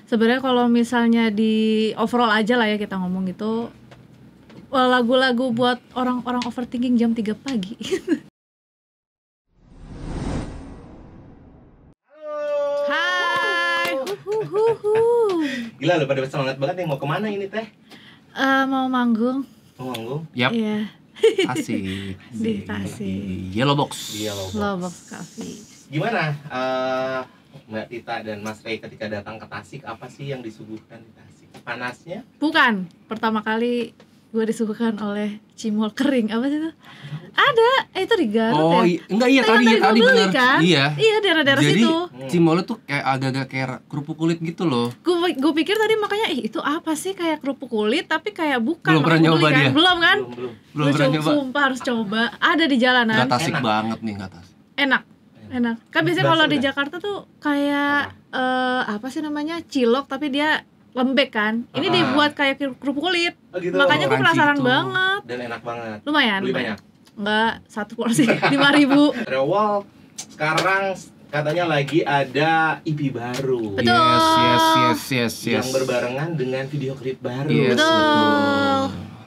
Sebenarnya kalau misalnya di overall aja lah ya kita ngomong gitu, lagu-lagu buat orang-orang overthinking jam 3 pagi. Hai. Gila lu pada semangat banget nih, mau kemana ini teh? Mau manggung. Mau manggung? Yap. Iya. Tasik. Di Tasik. Yellow Box. Slowbox Coffee. Gimana Mbak Tita dan Mas Ray ketika datang ke Tasik, apa sih yang disuguhkan di Tasik? Panasnya? Bukan, pertama kali gue disuguhkan oleh cimol kering. Apa sih itu? Ada, itu di Garut Oh, ya? enggak iya Yang tadi gue beli bener. kan? Iya. Iya, daerah-daerah Jadi, situ. cimolnya tuh kayak agak-agak kayak kerupuk kulit gitu loh. Gue pikir tadi makanya itu apa sih kayak kerupuk kulit tapi kayak bukan. Belum pernah Makanya gue nyoba beli kan? dia? Belum kan? Belum. Belum Gua pernah nyoba. Sumpah harus coba. Ada di jalanan. Enggak Tasik Enak. banget nih, enggak Tasik. Enak. Kan biasanya Bakso kalau di udah? Jakarta tuh kayak apa sih namanya? Cilok tapi dia lembek kan. Ini Ah. dibuat kayak kerupuk kulit. Oh gitu. Makanya gue Crunchy penasaran gitu. banget. Dan enak banget. Lumayan. Beli banyak. Enggak, satu porsi 5.000. Rewol sekarang katanya lagi ada EP baru. Betul. Yes. Yang berbarengan dengan video klip baru. Yes, Betul. betul.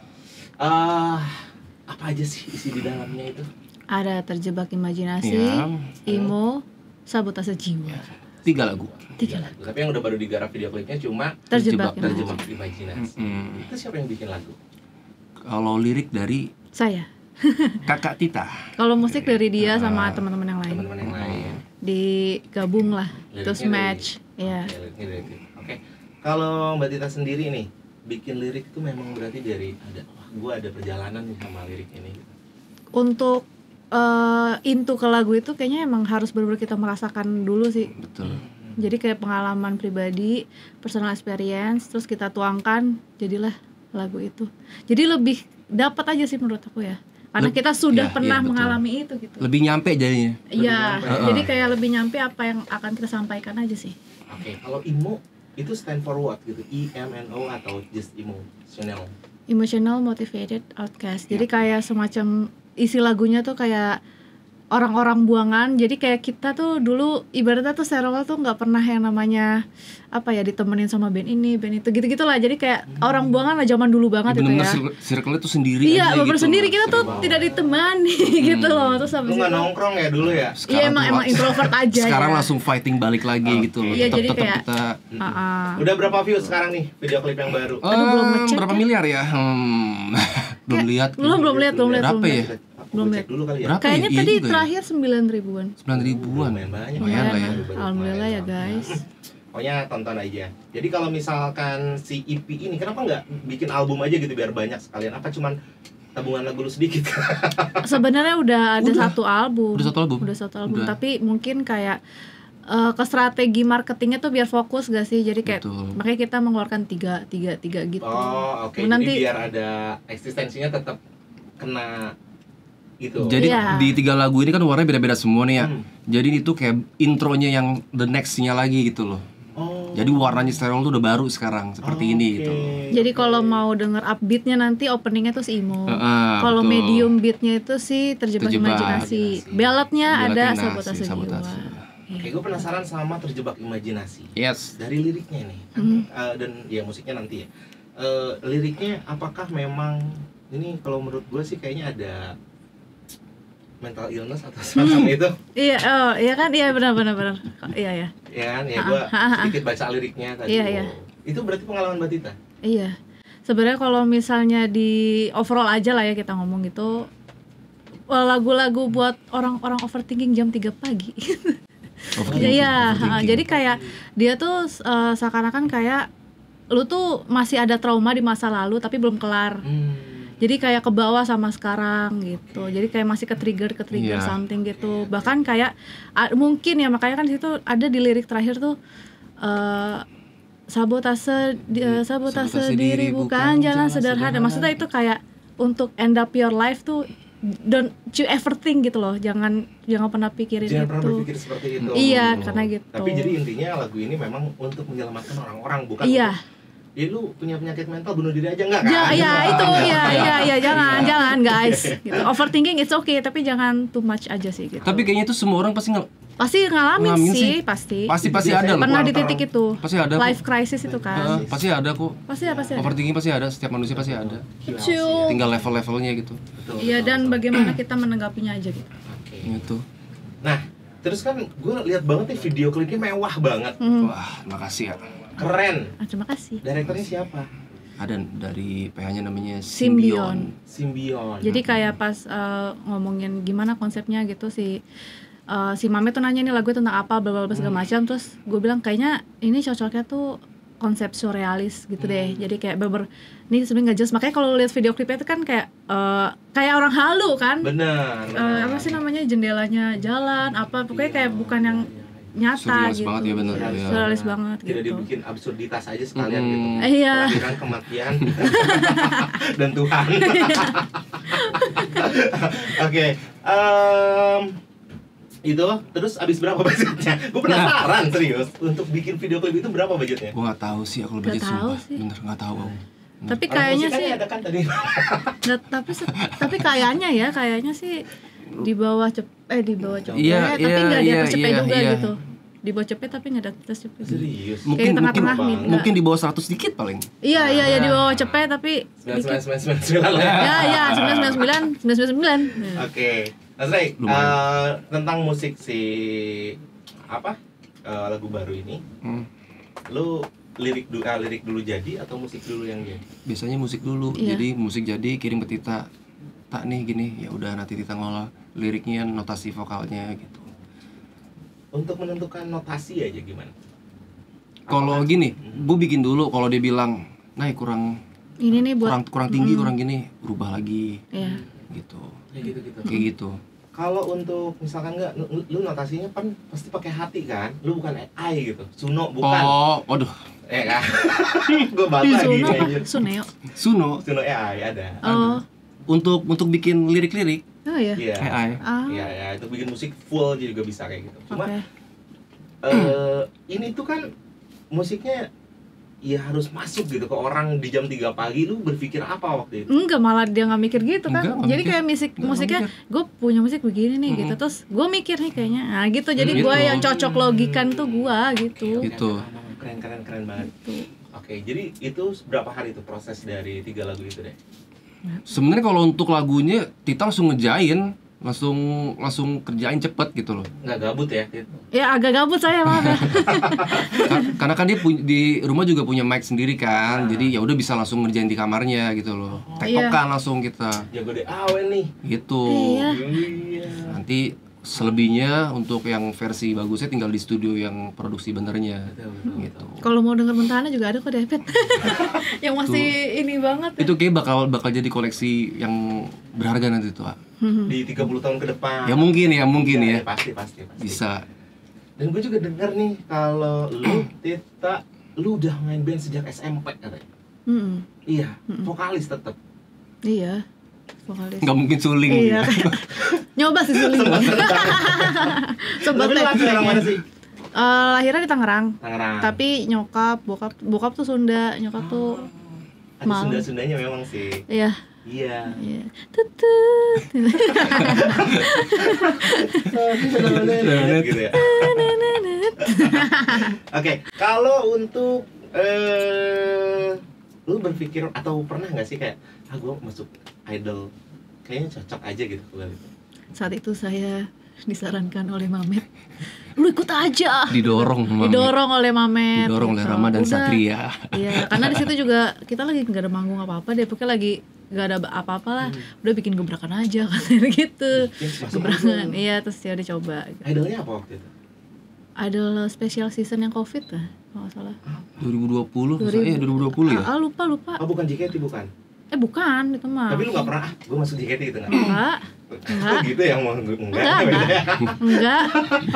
Apa aja sih isi di dalamnya itu? Ada terjebak imajinasi, Iya. emo, sabotase jiwa. 3 lagu. 3 lagu. Tapi yang udah baru digarap video klipnya cuma Terjebak Terjebak imajinasi. imajinasi. Mm-mm. Itu siapa yang bikin lagu? Kalau lirik dari Saya. Kakak Tita. Kalau musik dari dia sama teman-teman yang lain. Teman-teman yang lain. Digabung lah, Liriknya terus dari- match. Ya. Oke, liriknya dari itu. Oke. Kalau Mbak Tita sendiri nih, bikin lirik itu memang berarti dari gue ada perjalanan nih sama lirik ini. Untuk into ke lagu itu kayaknya emang harus benar-benar kita merasakan dulu sih. Betul. Jadi kayak pengalaman pribadi, personal experience, terus kita tuangkan, jadilah lagu itu. Jadi lebih dapat aja sih menurut aku ya. Karena kita sudah iya, pernah betul. mengalami itu gitu. Lebih nyampe jadinya. Iya, nyampe. jadi kayak lebih nyampe apa yang akan kita sampaikan aja sih. Oke, kalau emo itu stand for what gitu? EMNO atau just emotional? Emotional motivated outcast. Jadi kayak semacam isi lagunya tuh kayak orang-orang buangan. Jadi kayak kita tuh dulu ibaratnya tuh Serowal tuh nggak pernah yang namanya apa ya ditemenin sama band ini, band itu gitu-gitulah. Jadi kayak orang buangan lah zaman dulu banget itu Bener-bener ya. circle itu sendiri Iya, aja bener gitu. sendiri kita tuh Seru tidak banget. ditemani gitu loh. Terus Lu habis nggak itu nongkrong ya dulu ya? iya emang introvert aja Sekarang ya. langsung fighting balik lagi gitu loh. Iya, Tetap jadi kayak- kita Udah berapa views sekarang nih video klip yang baru? Aduh, belum ngecek berapa ya. miliar ya? Belum lihat. belum lihat. Berapa ya? Belum Belum lihat. dulu kali ya. Berapa Kayaknya ya? Iya tadi juga ya. terakhir 9.000-an. 9.000-an. Lumayan banyak. Lumayan lah ya. Alhamdulillah ya guys. Pokoknya tonton aja. Jadi kalau misalkan si EP ini kenapa nggak bikin album aja gitu biar banyak sekalian? Apa cuman tabungan lagu lu sedikit? Sebenarnya udah ada Udah. satu album. Udah satu album? Udah satu album. Udah. Tapi mungkin kayak ke strategi marketingnya tuh biar fokus gak sih? Jadi kayak Betul. makanya kita mengeluarkan tiga gitu. Oh, oke. Nanti- Jadi biar ada eksistensinya tetap kena gitu. Jadi Iya. di 3 lagu ini kan warnanya beda-beda semua nih ya. Hmm. Jadi itu kayak intronya yang the next-nya lagi gitu loh. Oh. Jadi warnanya stereo tuh udah baru sekarang seperti ini gitu. Jadi kalau mau denger upbeatnya nanti openingnya tuh si emo. Kalau betul. medium beatnya itu sih terjebak Terjebak imajinasi. Balladnya ada Balladnya sabotase jiwa. Oke, gue penasaran sama terjebak imajinasi. Yes. Dari liriknya nih, dan ya musiknya nanti ya. Liriknya apakah memang ini kalau menurut gue sih kayaknya ada mental illness atau semacam itu, Iya, oh, iya kan? Iya benar. Iya ya. ya kan? Ya gue sedikit baca liriknya tadi. Iya, iya. Itu berarti pengalaman Mbak Tita. Iya. Sebenarnya kalau misalnya di overall aja lah ya kita ngomong gitu, lagu-lagu buat orang-orang overthinking jam 3 pagi. Iya, jadi kayak dia tuh seakan-akan kayak lu tuh masih ada trauma di masa lalu tapi belum kelar. Jadi kayak ke bawah sama sekarang gitu. Jadi kayak masih ke-trigger Iya. something gitu. Bahkan kayak mungkin ya makanya kan di situ ada di lirik terakhir tuh sabotase diri bukan jalan sederhana. Maksudnya itu kayak untuk end up your life tuh don't you ever think gitu loh. Jangan pernah pikirin Jangan itu. pernah berpikir seperti itu. Iya, karena gitu. Tapi jadi intinya lagu ini memang untuk menyelamatkan orang-orang, bukan Iya. untuk, ya lu punya penyakit mental bunuh diri aja enggak kan? Iya, jangan guys. Gitu. Overthinking it's okay, tapi jangan too much aja sih gitu. Tapi kayaknya tuh semua orang pasti Pasti ngalamin Ngalamin sih, sih. pasti. Pasti ada loh. Pernah di titik itu. Pasti ada kok. Life crisis itu kan. Pasti ada kok. Pasti ada. Overthinking pasti ada, setiap manusia pasti ada. Betul. Tinggal level-levelnya gitu. Betul, Iya, betul, dan betul. bagaimana kita menanggapinya aja gitu. Oke. Gitu. Nah, terus kan gue lihat banget nih video klipnya mewah banget. Wah, makasih ya. Keren. Terima kasih. Direkturnya siapa? Ada dari PH-nya namanya Symbion. Symbion. Jadi kayak pas ngomongin gimana konsepnya gitu si Mame tuh nanya nih lagu tentang apa bla bla bla segala macam, terus gue bilang kayaknya ini cocoknya tuh konsep surrealis gitu deh. Jadi kayak ini sebenarnya nggak jelas, makanya kalau lihat video klipnya itu kan kayak orang halu kan. Benar. Apa sih namanya, jendelanya jalan apa pokoknya kayak bukan yang nyata Surrealis gitu. banget ya, bener, ya. Surrealis banget Tidak gitu. dibikin absurditas aja sekalian gitu. Iya. Kelahiran, kematian, dan Tuhan. Oke. Itu terus abis berapa budgetnya? Gue penasaran serius. Untuk bikin video klip itu berapa budgetnya? Gue nggak tahu sih kalau Nggak budget tahu sumpah. sih. Bener nggak tahu. Tapi Orang kayaknya musikannya sih ada kan tadi. nggak, tapi kayaknya sih di bawah cepet Iya, tapi nggak di atas iya, cepet iya, juga iya. gitu. Di bawah cepet tapi nggak di atas cepet. Serius. Kayak di tengah-tengah nih. Mungkin di bawah 100 dikit paling. Iya di bawah cepet tapi 9999 lah ya. ya 999. Oke. Mas Ray, Lumayan. tentang musik si lagu baru ini, lu lirik dulu jadi atau musik dulu yang jadi? Biasanya musik dulu. Iya. Jadi musik jadi kirim ke Tita. Tak nih gini, ya udah nanti Tita ngolah liriknya, notasi vokalnya gitu. Untuk menentukan notasi aja gimana? Kalau gini, gue bikin dulu. Kalau dia bilang, nah kurang Ini nih buat kurang tinggi, kurang gini, rubah lagi. Iya. Gitu. Kayak gitu. Kalau untuk misalkan lu notasinya kan pasti pakai hati kan? Lu bukan AI gitu. Suno bukan. Oh, waduh. Kan? Gue baca lagi anjir. Suneo. Suno Suno AI ada. Oh. untuk bikin lirik-lirik Oh ya. Iya. AI. Iya, itu bikin musik full juga bisa kayak gitu. Cuma Oke. ini tuh kan musiknya ya harus masuk gitu ke orang di jam 3 pagi. Lu berpikir apa waktu itu? Enggak, malah dia nggak mikir gitu kan. Enggak, nggak Jadi mikir. kayak musiknya gue punya musik begini nih gitu. Terus gue mikir nih kayaknya gitu. Jadi gue Gitu. yang cocok logikan tuh gue gitu. Gitu. Keren banget. Gitu. Oke, jadi itu berapa hari itu proses dari 3 lagu itu deh? Sebenarnya kalau untuk lagunya Tita langsung ngejain, langsung kerjain cepet gitu loh. Nggak gabut ya? Ya agak gabut saya maaf ya. Karena kan dia di rumah juga punya mic sendiri kan, jadi ya udah bisa langsung ngerjain di kamarnya gitu loh. Tektokan langsung kita Jago deh awen nih. gitu. Iya. Iya. Nanti selebihnya untuk yang versi bagusnya tinggal di studio yang produksi benernya gitu. Kalau mau denger mentahannya juga ada kok David. Yang masih ini banget. Itu kayak bakal jadi koleksi yang berharga nanti tuh, Pak. Di 30 tahun ke depan. Ya mungkin ya. Pasti. Bisa. Dan gue juga denger nih kalau lu Tita, lu udah main band sejak SMP katanya. Iya, vokalis tetap. Iya. Vokalis. Nggak mungkin suling. Iya. Nyoba sih suling. Sempat Lu lahir orang mana sih? lahirnya di Tangerang. Tangerang. Tapi bokap tuh Sunda, nyokap tuh ada Malang. Sunda-Sundanya memang sih. Iya. Iya. Iya. Tutut. Gitu ya. Oke, kalau untuk lu berpikir atau pernah nggak sih kayak gue masuk idol kayaknya cocok aja gitu kalau gitu. Saat itu saya disarankan oleh Mamet, lu ikut aja. Didorong oleh Mamet. Didorong oleh gitu. Rama dan Udah. Satria. Iya, karena di situ juga kita lagi nggak ada manggung apa-apa deh, pokoknya lagi nggak ada apa-apa lah. Udah bikin gebrakan aja katanya gitu. Gebrakan, iya terus ya dicoba. Gitu. Idolnya apa waktu itu? Idol special season yang COVID lah, kalau nggak salah. 2020, iya 2020 ya. Lupa. Oh bukan JKT bukan? Bukan, itu mah. Tapi lu nggak pernah, gue masuk JKT gitu nggak? Enggak. Kok gitu yang mau gue Enggak.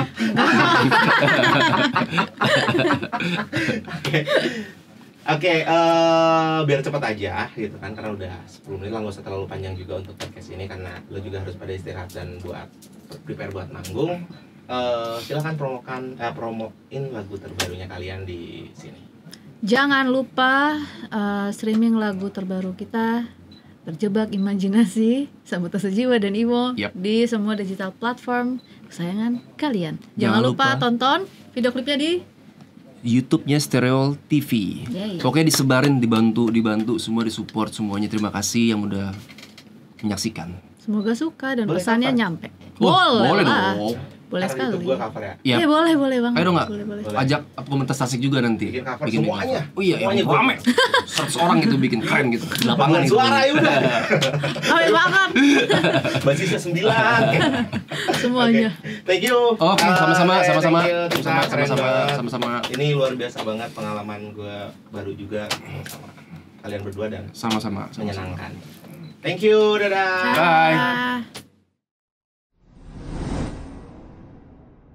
Oke, biar cepat aja gitu kan, karena udah 10 menit lah, nggak usah terlalu panjang juga untuk podcast ini karena lo juga harus pada istirahat dan buat prepare buat manggung. Silakan promoin lagu terbarunya kalian di sini. Jangan lupa streaming lagu terbaru kita Terjebak Imajinasi, Sabotase Jiwa dan Imo Yap. di semua digital platform kesayangan kalian. Jangan Jangan lupa lupa tonton video klipnya di YouTube-nya Stereo TV. Yeay. Pokoknya disebarin, dibantu semua, disupport semuanya. Terima kasih yang udah menyaksikan. semoga suka dan Boleh pesannya cover? nyampe. Boleh lah. dong. Boleh Karena sekali. YouTube gua cover ya. Ya. Iya boleh banget. Ayo dong nggak? Boleh. Ajak komunitas Tasik juga nanti. Bikin cover semuanya. Oh iya, Semuanya yang gua. rame. 100 orang gitu bikin keren gitu. Lapangan gitu. suara ya udah. Rame banget Basisnya 9. semuanya. Thank you. Oke, sama-sama, Thank sama-sama. you, Tisa, keren banget. Sama-sama. Ini luar biasa banget pengalaman gue baru juga sama kalian berdua dan Sama-sama. menyenangkan. Thank you, dadah. Bye. Dah.